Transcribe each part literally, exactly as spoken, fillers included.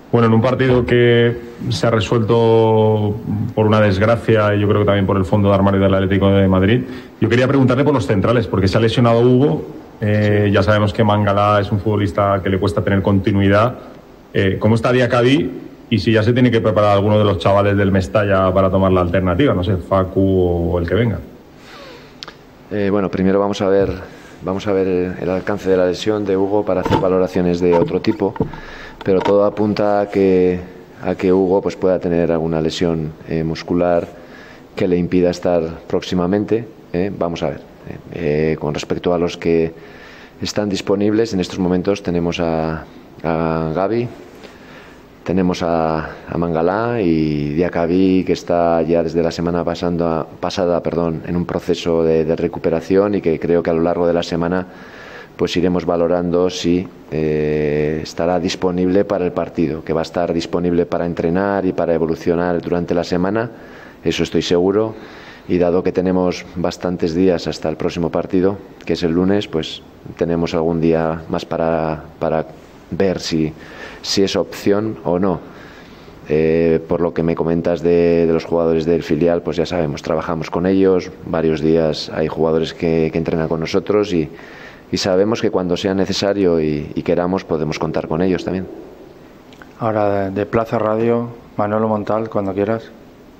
Bueno, en un partido que se ha resuelto por una desgracia y yo creo que también por el fondo de armario del Atlético de Madrid, yo quería preguntarle por los centrales, porque se ha lesionado Hugo, eh, sí. Ya sabemos que Mangala es un futbolista que le cuesta tener continuidad. Eh, ¿Cómo está Diacabí? Y si ya se tiene que preparar alguno de los chavales del Mestalla para tomar la alternativa, no sé, Facu o el que venga. Eh, bueno, primero vamos a ver, vamos a ver el alcance de la lesión de Hugo para hacer valoraciones de otro tipo, pero todo apunta a que, a que Hugo pues, pueda tener alguna lesión eh, muscular que le impida estar próximamente. Eh, vamos a ver. Eh, con respecto a los que están disponibles, en estos momentos tenemos a, a Gavi, tenemos a, a Mangala y Diacabí, que está ya desde la semana pasando, pasada perdón, en un proceso de, de recuperación y que creo que a lo largo de la semana pues iremos valorando si eh, estará disponible para el partido, que va a estar disponible para entrenar y para evolucionar durante la semana, eso estoy seguro. Y dado que tenemos bastantes días hasta el próximo partido, que es el lunes, pues tenemos algún día más para, para ver si, si es opción o no. Eh, por lo que me comentas de, de los jugadores del filial, pues ya sabemos, trabajamos con ellos, varios días hay jugadores que, que entrenan con nosotros y, y sabemos que cuando sea necesario y, y queramos podemos contar con ellos también. Ahora de, de Plaza Radio, Manolo Montal, cuando quieras.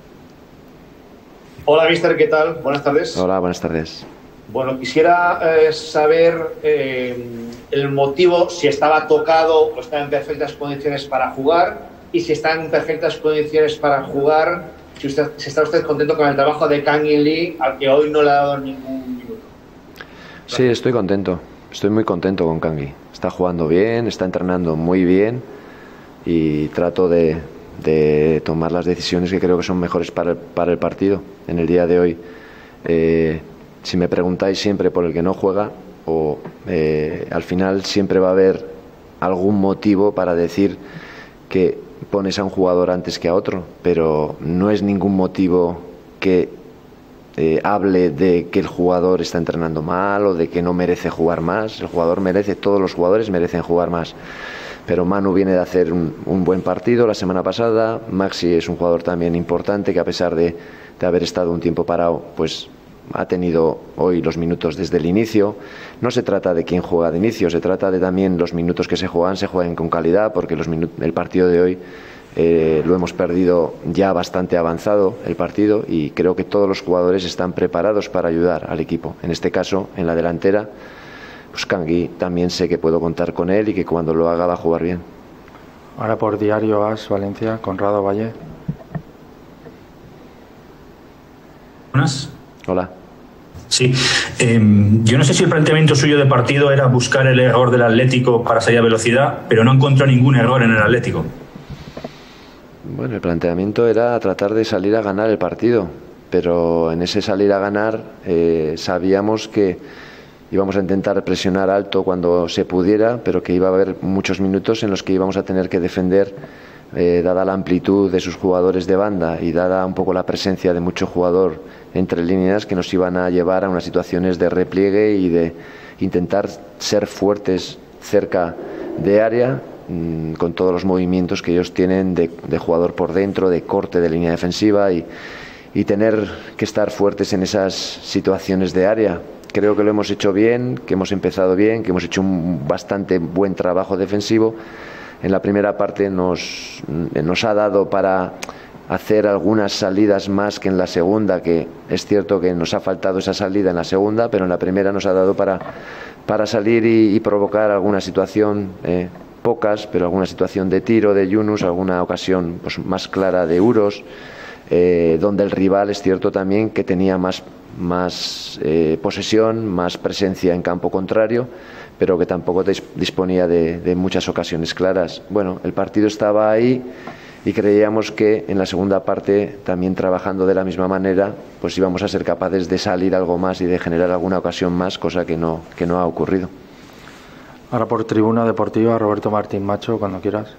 Hola, mister, ¿qué tal? Buenas tardes. Hola, buenas tardes. Bueno, quisiera eh, saber eh, el motivo, si estaba tocado o está en perfectas condiciones para jugar, y si está en perfectas condiciones para jugar, si, usted, si está usted contento con el trabajo de Kang In Lee, al que hoy no le ha dado ningún minuto. Sí, estoy contento. Estoy muy contento con Kang In. Está jugando bien, está entrenando muy bien y trato de... de tomar las decisiones que creo que son mejores para el, para el partido. En el día de hoy, eh, si me preguntáis siempre por el que no juega, o eh, al final siempre va a haber algún motivo para decir que pones a un jugador antes que a otro, pero no es ningún motivo que eh, hable de que el jugador está entrenando mal o de que no merece jugar más. El jugador merece, todos los jugadores merecen jugar más. Pero Manu viene de hacer un, un buen partido la semana pasada. Maxi es un jugador también importante que a pesar de, de haber estado un tiempo parado, pues ha tenido hoy los minutos desde el inicio. No se trata de quién juega de inicio, se trata de también los minutos que se juegan, se juegan con calidad, porque los el partido de hoy eh, lo hemos perdido ya bastante avanzado el partido y creo que todos los jugadores están preparados para ayudar al equipo. En este caso, en la delantera, pues Kang In también sé que puedo contar con él y que cuando lo haga va a jugar bien. Ahora por Diario As, Valencia, Conrado Valle. Buenas. Hola. Sí, eh, yo no sé si el planteamiento suyo de partido era buscar el error del Atlético para salir a velocidad, pero no encontró ningún error en el Atlético. Bueno, el planteamiento era tratar de salir a ganar el partido, pero en ese salir a ganar eh, sabíamos que íbamos a intentar presionar alto cuando se pudiera, pero que iba a haber muchos minutos en los que íbamos a tener que defender, eh, dada la amplitud de sus jugadores de banda y dada un poco la presencia de mucho jugador entre líneas, que nos iban a llevar a unas situaciones de repliegue y de intentar ser fuertes cerca de área, mmm, con todos los movimientos que ellos tienen de, de jugador por dentro, de corte de línea defensiva y, y tener que estar fuertes en esas situaciones de área. Creo que lo hemos hecho bien, que hemos empezado bien, que hemos hecho un bastante buen trabajo defensivo. En la primera parte nos, nos ha dado para hacer algunas salidas más que en la segunda, que es cierto que nos ha faltado esa salida en la segunda, pero en la primera nos ha dado para, para salir y, y provocar alguna situación, eh, pocas, pero alguna situación de tiro de Yunus, alguna ocasión pues, más clara de Uros, eh, donde el rival es cierto también que tenía más más eh, posesión, más presencia en campo contrario, pero que tampoco disponía de, de muchas ocasiones claras. Bueno, el partido estaba ahí y creíamos que en la segunda parte, también trabajando de la misma manera, pues íbamos a ser capaces de salir algo más y de generar alguna ocasión más, cosa que no, que no ha ocurrido. Ahora por Tribuna Deportiva, Roberto Martín Macho, cuando quieras.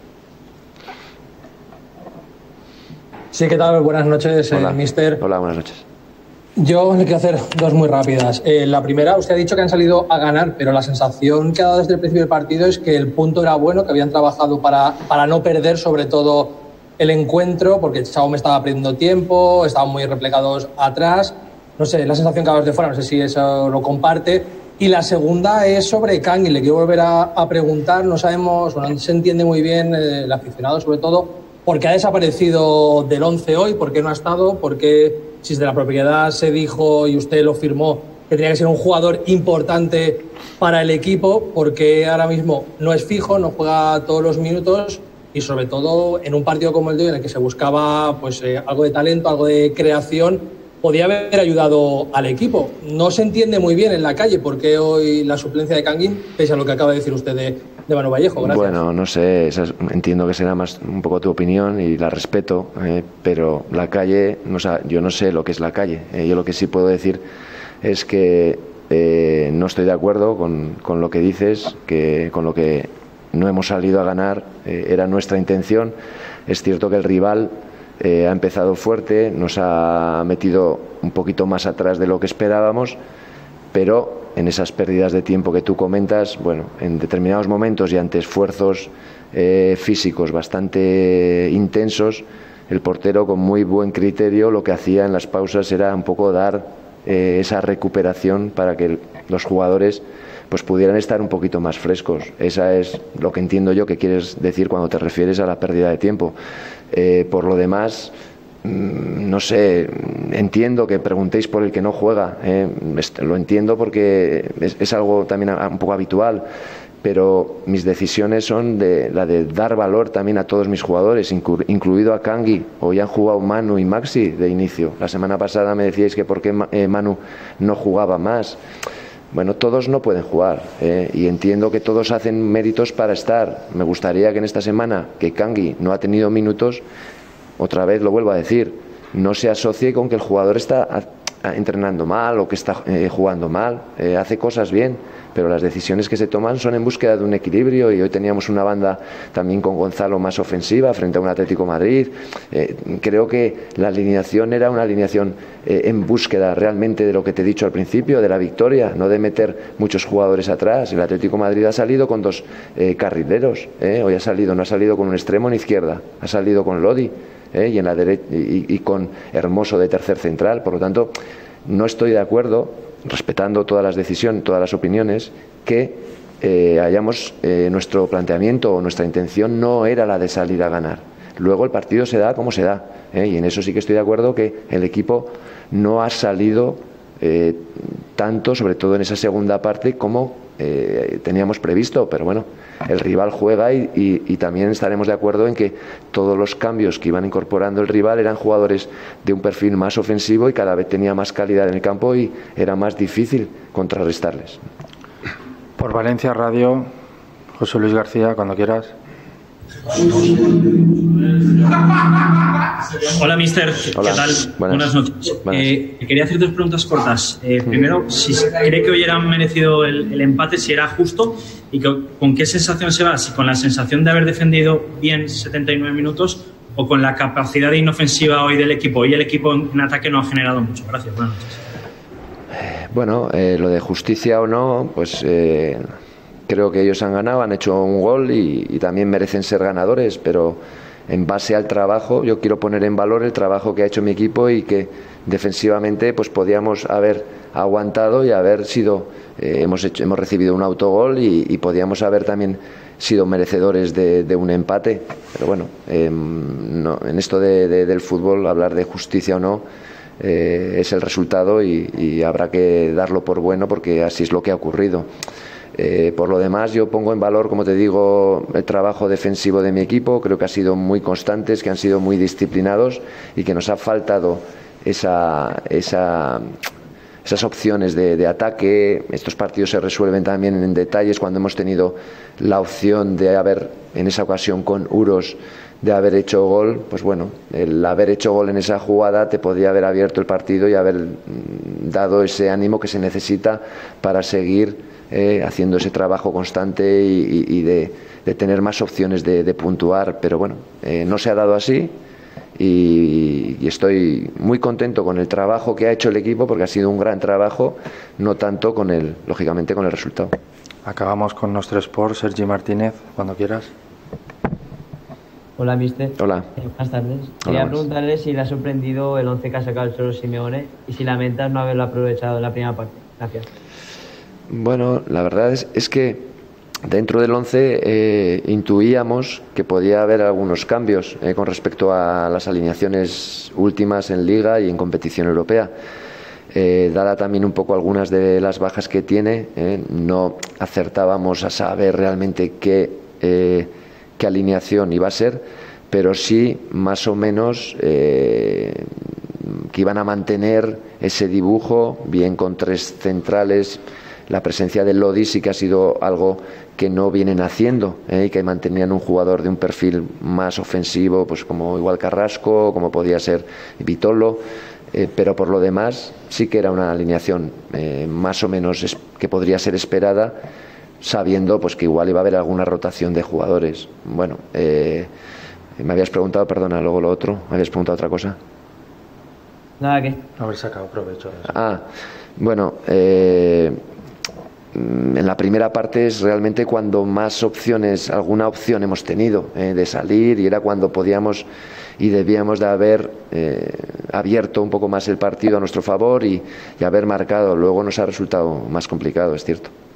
Sí, ¿qué tal? Buenas noches, Hola. eh, mister. Hola, buenas noches. Yo le quiero hacer dos muy rápidas. Eh, la primera, usted ha dicho que han salido a ganar, pero la sensación que ha dado desde el principio del partido es que el punto era bueno, que habían trabajado para, para no perder sobre todo el encuentro, porque Jaume estaba perdiendo tiempo, estaban muy replegados atrás. No sé, la sensación que ha dado desde fuera, no sé si eso lo comparte. Y la segunda es sobre Kangin. Le quiero volver a, a preguntar, no sabemos, no se entiende muy bien, eh, el aficionado sobre todo, por qué ha desaparecido del once hoy, por qué no ha estado, por qué... Si desde la propiedad se dijo y usted lo firmó que tenía que ser un jugador importante para el equipo, porque ahora mismo no es fijo, no juega todos los minutos y sobre todo en un partido como el de hoy en el que se buscaba pues eh, algo de talento, algo de creación, podía haber ayudado al equipo. No se entiende muy bien en la calle por qué hoy la suplencia de Kangin, pese a lo que acaba de decir usted de, de Manu Vallejo. Gracias. Bueno, no sé, esa es, entiendo que será más un poco tu opinión y la respeto, eh, pero la calle, no, o sea, yo no sé lo que es la calle. Eh, yo lo que sí puedo decir es que eh, no estoy de acuerdo con, con lo que dices, que con lo que no hemos salido a ganar, eh, era nuestra intención. Es cierto que el rival Eh, ha empezado fuerte, nos ha metido un poquito más atrás de lo que esperábamos, pero en esas pérdidas de tiempo que tú comentas, bueno, en determinados momentos y ante esfuerzos eh, físicos bastante intensos, el portero con muy buen criterio lo que hacía en las pausas era un poco dar eh, esa recuperación para que los jugadores pues pudieran estar un poquito más frescos. Esa es lo que entiendo yo que quieres decir cuando te refieres a la pérdida de tiempo. Eh, por lo demás, mmm, no sé, entiendo que preguntéis por el que no juega, eh, lo entiendo porque es, es algo también un poco habitual, pero mis decisiones son de la de dar valor también a todos mis jugadores, inclu, incluido a Kangui. Hoy han jugado Manu y Maxi de inicio. La semana pasada me decíais que por qué eh, Manu no jugaba más. Bueno, todos no pueden jugar, eh, y entiendo que todos hacen méritos para estar. Me gustaría que en esta semana, que Kangui no ha tenido minutos, otra vez lo vuelvo a decir, no se asocie con que el jugador está a, a, entrenando mal o que está eh, jugando mal, eh, hace cosas bien, pero las decisiones que se toman son en búsqueda de un equilibrio, y hoy teníamos una banda también con Gonzalo más ofensiva frente a un Atlético Madrid. Eh, creo que la alineación era una alineación eh, en búsqueda realmente de lo que te he dicho al principio, de la victoria, no de meter muchos jugadores atrás. El Atlético Madrid ha salido con dos eh, carrileros, eh, hoy ha salido, no ha salido con un extremo en izquierda, ha salido con Lodi eh, y, en la derecha, y, y con Hermoso de tercer central. Por lo tanto, no estoy de acuerdo, respetando todas las decisiones, todas las opiniones, que eh, hayamos eh, nuestro planteamiento o nuestra intención no era la de salir a ganar. Luego el partido se da como se da, ¿eh? Y en eso sí que estoy de acuerdo, que el equipo no ha salido eh, tanto, sobre todo en esa segunda parte, como eh, teníamos previsto, pero bueno, el rival juega y, y, y también estaremos de acuerdo en que todos los cambios que iban incorporando el rival eran jugadores de un perfil más ofensivo y cada vez tenía más calidad en el campo y era más difícil contrarrestarles. Por Valencia Radio, José Luis García, cuando quieras. Hola, mister. Hola. ¿Qué tal? Buenas, Buenas noches. Buenas. Eh, quería hacer dos preguntas cortas. Eh, primero, si cree que hoy era merecido el, el empate, si era justo, y que, con qué sensación se va, si con la sensación de haber defendido bien setenta y nueve minutos o con la capacidad de inofensiva hoy del equipo. Hoy el equipo en, en ataque no ha generado mucho. Gracias. Buenas noches. Bueno, eh, lo de justicia o no, pues eh, creo que ellos han ganado, han hecho un gol y, y también merecen ser ganadores, pero en base al trabajo, yo quiero poner en valor el trabajo que ha hecho mi equipo y que defensivamente pues podíamos haber aguantado y haber sido, eh, hemos hecho, hemos recibido un autogol y, y podíamos haber también sido merecedores de, de un empate. Pero bueno, eh, no, en esto de, de, del fútbol, hablar de justicia o no, eh, es el resultado y, y habrá que darlo por bueno porque así es lo que ha ocurrido. Eh, por lo demás, yo pongo en valor, como te digo, el trabajo defensivo de mi equipo. Creo que han sido muy constantes, que han sido muy disciplinados y que nos ha faltado esa, esa, esas opciones de, de ataque. Estos partidos se resuelven también en detalles. Cuando hemos tenido la opción de haber, en esa ocasión con Uros, de haber hecho gol, pues bueno, el haber hecho gol en esa jugada te podría haber abierto el partido y haber dado ese ánimo que se necesita para seguir Eh, haciendo ese trabajo constante y, y de, de tener más opciones de, de puntuar, pero bueno, eh, no se ha dado así y, y estoy muy contento con el trabajo que ha hecho el equipo, porque ha sido un gran trabajo, no tanto con el, lógicamente, con el resultado. Acabamos con nuestro Sport. Sergi Martínez, cuando quieras. Hola, mister. Hola. Eh, buenas tardes. Hola, Quería buenas. preguntarle si le ha sorprendido el once que ha sacado el Cholo Simeone y si lamentas no haberlo aprovechado en la primera parte. Gracias. Bueno, la verdad es, es que dentro del once eh, intuíamos que podía haber algunos cambios eh, con respecto a las alineaciones últimas en Liga y en competición europea. Eh, dada también un poco algunas de las bajas que tiene, eh, no acertábamos a saber realmente qué, eh, qué alineación iba a ser, pero sí más o menos eh, que iban a mantener ese dibujo, bien con tres centrales. La presencia de Lodi sí que ha sido algo que no vienen haciendo, ¿eh? Y que mantenían un jugador de un perfil más ofensivo, pues como igual Carrasco, como podía ser Vitolo, eh, pero por lo demás sí que era una alineación eh, más o menos es, que podría ser esperada, sabiendo pues que igual iba a haber alguna rotación de jugadores. Bueno, eh, me habías preguntado, perdona, luego lo otro, me habías preguntado otra cosa. Nada, que. Haber sacado provecho de eso. Ah, bueno, eh, en la primera parte es realmente cuando más opciones, alguna opción hemos tenido eh, de salir, y era cuando podíamos y debíamos de haber eh, abierto un poco más el partido a nuestro favor y, y haber marcado. Luego nos ha resultado más complicado, es cierto.